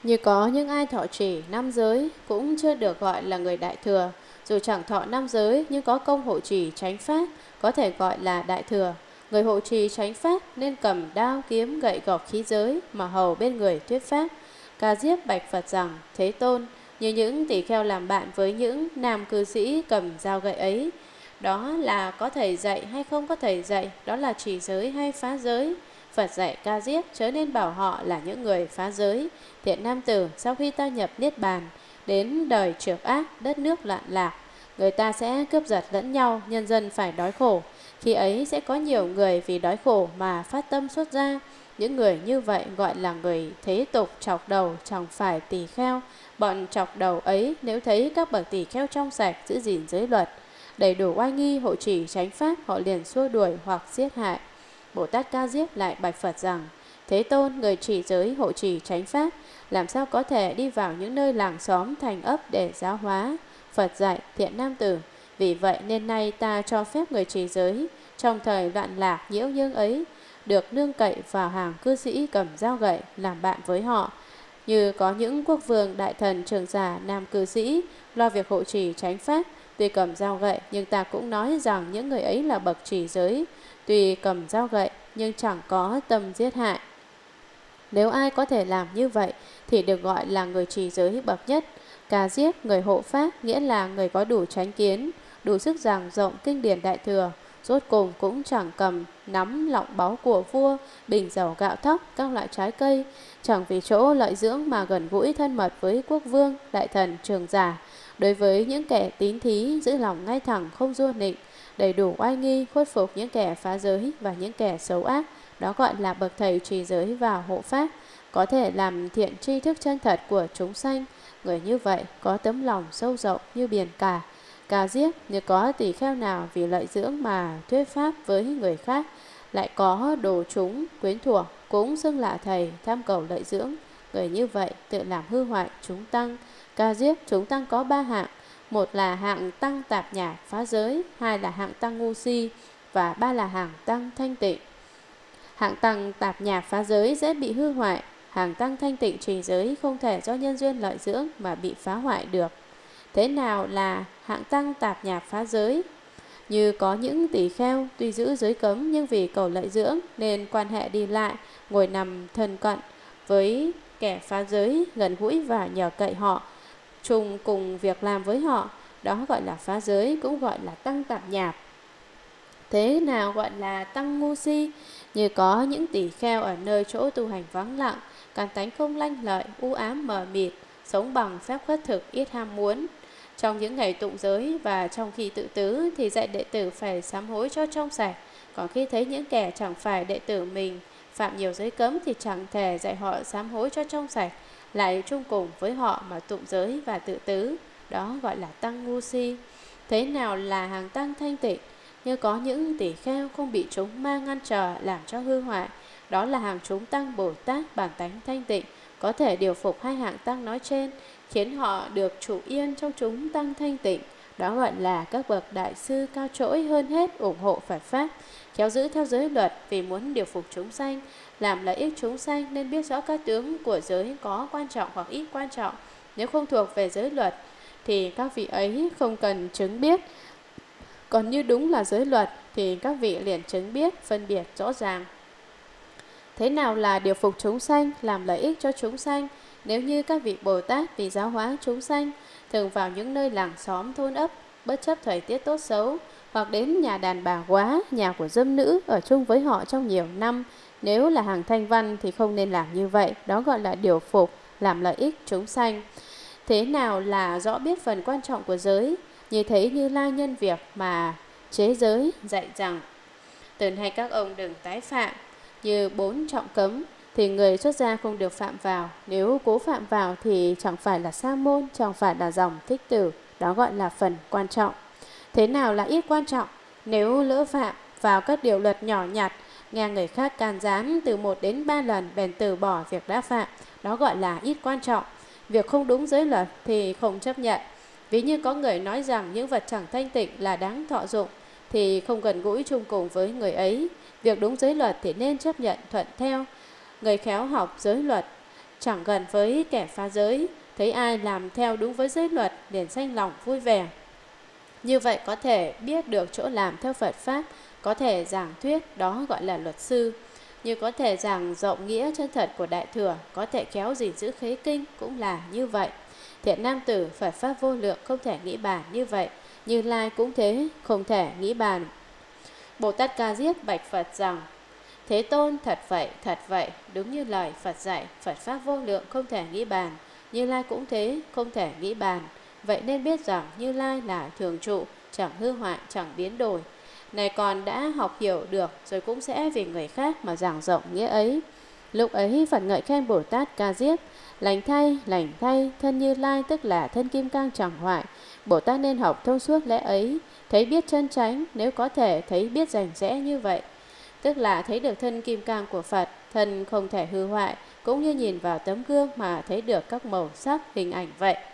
Như có những ai thọ trì năm giới cũng chưa được gọi là người đại thừa, dù chẳng thọ năm giới nhưng có công hộ trì chánh pháp, có thể gọi là đại thừa. Người hộ trì chánh pháp nên cầm đao kiếm gậy gộc khí giới mà hầu bên người thuyết pháp. Ca Diếp bạch Phật rằng: Thế Tôn, như những tỷ kheo làm bạn với những nam cư sĩ cầm dao gậy ấy, đó là có thầy dạy hay không có thầy dạy, đó là trì giới hay phá giới? Phật dạy Ca Diếp chớ nên bảo họ là những người phá giới. Thiện nam tử, sau khi ta nhập niết bàn, đến đời trược ác, đất nước loạn lạc, người ta sẽ cướp giật lẫn nhau, nhân dân phải đói khổ. Khi ấy sẽ có nhiều người vì đói khổ mà phát tâm xuất gia. Những người như vậy gọi là người thế tục chọc đầu, chẳng phải tỳ kheo. Bọn chọc đầu ấy nếu thấy các bậc tỳ kheo trong sạch giữ gìn giới luật, đầy đủ oai nghi hộ trì chánh pháp, họ liền xua đuổi hoặc giết hại. Bồ Tát Ca Diếp lại bạch Phật rằng: Thế Tôn, người trì giới hộ trì chánh pháp làm sao có thể đi vào những nơi làng xóm thành ấp để giáo hóa? Phật dạy: Thiện nam tử, vì vậy nên nay ta cho phép người trì giới trong thời loạn lạc nhiễu nhương ấy được nương cậy vào hàng cư sĩ cầm dao gậy làm bạn với họ. Như có những quốc vương, đại thần, trưởng giả, nam cư sĩ lo việc hộ trì chánh pháp, tuy cầm dao gậy nhưng ta cũng nói rằng những người ấy là bậc trì giới, tuy cầm dao gậy nhưng chẳng có tâm giết hại. Nếu ai có thể làm như vậy thì được gọi là người trì giới bậc nhất. Ca Diếp, người hộ pháp, nghĩa là người có đủ chánh kiến, đủ sức giảng rộng kinh điển đại thừa, rốt cùng cũng chẳng cầm nắm lọng báu của vua, bình dầu gạo thóc, các loại trái cây, chẳng vì chỗ lợi dưỡng mà gần gũi thân mật với quốc vương, đại thần, trưởng giả. Đối với những kẻ tín thí, giữ lòng ngay thẳng không giô nịnh, đầy đủ oai nghi, khuất phục những kẻ phá giới và những kẻ xấu ác, đó gọi là bậc thầy trì giới và hộ pháp, có thể làm thiện tri thức chân thật của chúng sanh. Người như vậy có tấm lòng sâu rộng như biển cả. Ca Diếp, như có tỳ kheo nào vì lợi dưỡng mà thuyết pháp với người khác, lại có đồ chúng quyến thuộc cũng xưng lạ thầy tham cầu lợi dưỡng, người như vậy tự làm hư hoại chúng tăng. Ca Diếp, chúng tăng có ba hạng: một là hạng tăng tạp nhạp phá giới, hai là hạng tăng ngu si, và ba là hạng tăng thanh tịnh. Hạng tăng tạp nhạp phá giới dễ bị hư hoại, hạng tăng thanh tịnh trì giới không thể do nhân duyên lợi dưỡng mà bị phá hoại được. Thế nào là hạng tăng tạp nhạp phá giới? Như có những tỷ kheo tuy giữ giới cấm nhưng vì cầu lợi dưỡng nên quan hệ đi lại, ngồi nằm thân cận với kẻ phá giới, gần gũi và nhờ cậy họ, chung cùng việc làm với họ, đó gọi là phá giới, cũng gọi là tăng tạp nhạp. Thế nào gọi là tăng ngu si? Như có những tỷ kheo ở nơi chỗ tu hành vắng lặng, căn tánh không lanh lợi, u ám mờ mịt, sống bằng phép khất thực, ít ham muốn. Trong những ngày tụng giới và trong khi tự tứ thì dạy đệ tử phải sám hối cho trong sạch. Còn khi thấy những kẻ chẳng phải đệ tử mình phạm nhiều giới cấm thì chẳng thể dạy họ sám hối cho trong sạch, lại chung cùng với họ mà tụng giới và tự tứ, đó gọi là tăng ngu si. Thế nào là hàng tăng thanh tịnh? Như có những tỷ kheo không bị chúng ma ngăn trở làm cho hư hoại, đó là hàng chúng tăng Bồ Tát bản tánh thanh tịnh, có thể điều phục hai hạng tăng nói trên, khiến họ được trụ yên trong chúng tăng thanh tịnh, đó gọi là các bậc đại sư cao trỗi hơn hết ủng hộ Phật pháp, khéo giữ theo giới luật vì muốn điều phục chúng sanh, làm lợi ích chúng sanh nên biết rõ các tướng của giới có quan trọng hoặc ít quan trọng. Nếu không thuộc về giới luật thì các vị ấy không cần chứng biết, còn như đúng là giới luật thì các vị liền chứng biết, phân biệt rõ ràng. Thế nào là điều phục chúng sanh, làm lợi ích cho chúng sanh? Nếu như các vị Bồ Tát vì giáo hóa chúng sanh thường vào những nơi làng xóm thôn ấp, bất chấp thời tiết tốt xấu, hoặc đến nhà đàn bà quá, nhà của dâm nữ ở chung với họ trong nhiều năm, nếu là hàng thanh văn thì không nên làm như vậy, đó gọi là điều phục, làm lợi ích chúng sanh. Thế nào là rõ biết phần quan trọng của giới? Như thấy Như Lai nhân việc mà chế giới dạy rằng: từ nay các ông đừng tái phạm. Như 4 trọng cấm thì người xuất gia không được phạm vào, nếu cố phạm vào thì chẳng phải là sa môn, chẳng phải là dòng thích tử, đó gọi là phần quan trọng. Thế nào là ít quan trọng? Nếu lỡ phạm vào các điều luật nhỏ nhặt, nghe người khác can gián từ 1 đến 3 lần bèn từ bỏ việc đã phạm, đó gọi là ít quan trọng. Việc không đúng giới luật thì không chấp nhận. Ví như có người nói rằng những vật chẳng thanh tịnh là đáng thọ dụng thì không gần gũi chung cùng với người ấy. Việc đúng giới luật thì nên chấp nhận thuận theo. Người khéo học giới luật chẳng gần với kẻ phá giới, thấy ai làm theo đúng với giới luật liền sanh lòng vui vẻ. Như vậy có thể biết được chỗ làm theo Phật Pháp, có thể giảng thuyết, đó gọi là luật sư. Như có thể giảng rộng nghĩa chân thật của Đại Thừa, có thể khéo gìn giữ khế kinh cũng là như vậy. Thiện nam tử, Phật Pháp vô lượng không thể nghĩ bàn như vậy. Như Lai cũng thế, không thể nghĩ bàn. Bồ Tát Ca Diếp bạch Phật rằng: Thế Tôn, thật vậy, đúng như lời Phật dạy, Phật Pháp vô lượng không thể nghĩ bàn. Như Lai cũng thế, không thể nghĩ bàn. Vậy nên biết rằng Như Lai là thường trụ, chẳng hư hoại, chẳng biến đổi. Này còn đã học hiểu được, rồi cũng sẽ vì người khác mà giảng rộng nghĩa ấy. Lúc ấy Phật ngợi khen Bồ Tát Ca Diếp: Lành thay, thân Như Lai tức là thân kim cang chẳng hoại. Bồ Tát nên học thông suốt lẽ ấy, thấy biết chân chánh, nếu có thể thấy biết rành rẽ như vậy. Tức là thấy được thân kim cang của Phật, thân không thể hư hoại, cũng như nhìn vào tấm gương mà thấy được các màu sắc, hình ảnh vậy.